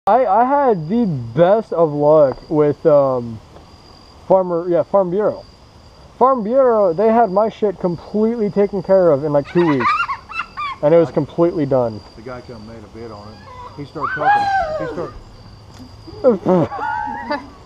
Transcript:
I had the best of luck with Farm Bureau. Farm Bureau, they had my shit completely taken care of in like 2 weeks. And it was completely done. The guy come made a bid on it. He started talking. He started.